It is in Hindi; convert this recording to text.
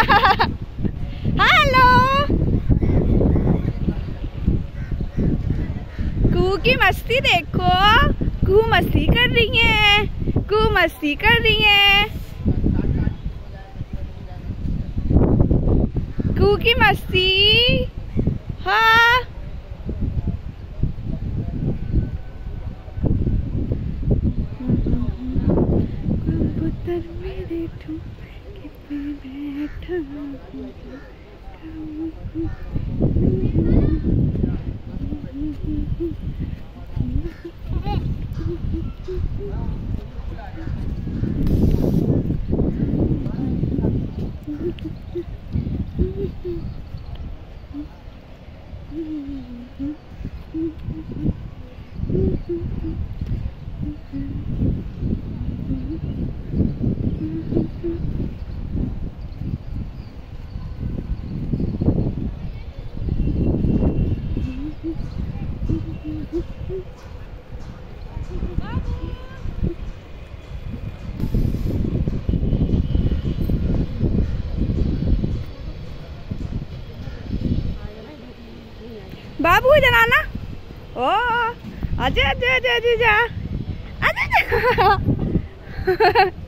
हेलो। कू की मस्ती देखो, कू मस्ती कर रही है, कू मस्ती कर रही है, कू की मस्ती। हाँ कबूतर मेरे ठुमके पे बैठा बाबू इधर आना। ओ आजा आजा आजा आजा आजा आजा।